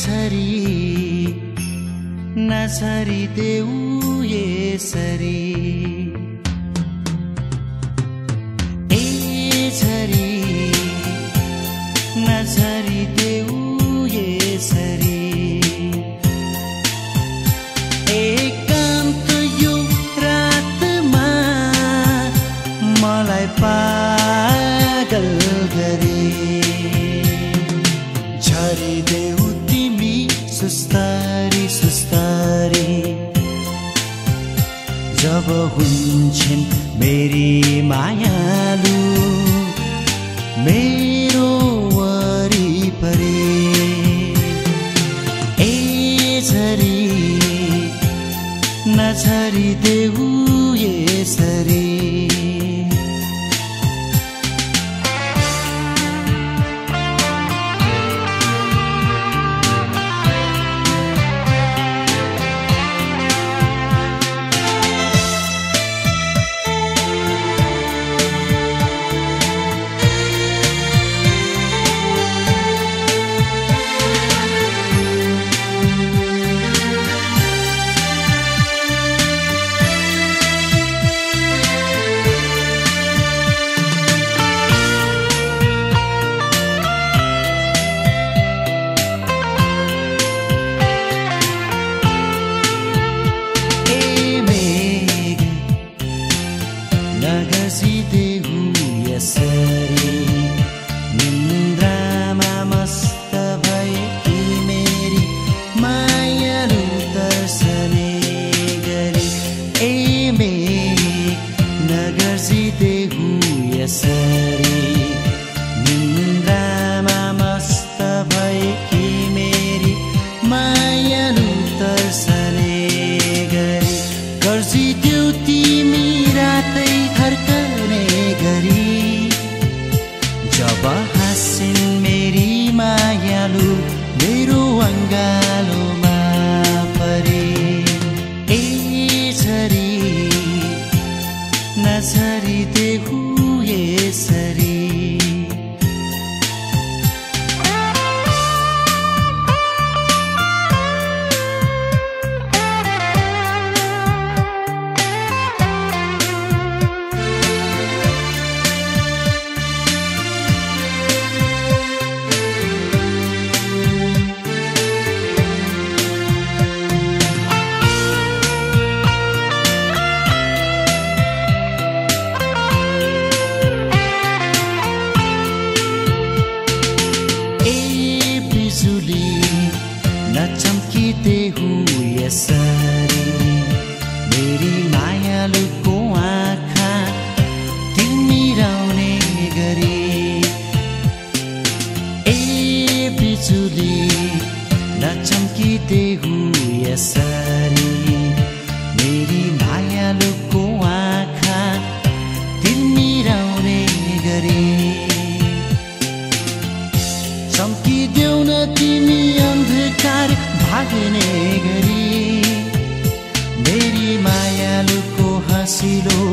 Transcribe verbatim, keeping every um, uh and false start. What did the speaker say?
छरी नछरी देऊ यसरी ए छरी नछरी देऊ यसरी एकान्त यो रातमा मलाई पागल गरे झरिदेऊ तिमी सुस्तारी सुस्तारी जब हुन्छन् मेरी मायालु मेरो वरिपरि ए झरी नछरी देऊ यसरी नगर्सिदेऊ यसरी निन्द्रामा मस्त भएकी मेरी मायालु दर्शने गरी ए मेघ नगर्सिदेऊ यसरी निन्द्रामा मस्त भएकी मेरी मायालु दर्शने गरी गर्सिदेऊ तिमी रातै थर्कने गरी जब हाँसिन् मेरी मायालु मेरो अङ्गालोमा परे ए झरी नछरी देऊ यसरी नचम्किदेऊ यसरी मेरी मायालुको आँखा तिमिराउने गरी ए बिजुली नचम्किदेऊ यसरी मेरी मायालुको आँखा तिमिराउने गरी चम्किदेऊ न तिमी अन्धकार भाग्ने गरी मेरी मायालुको हँसिलो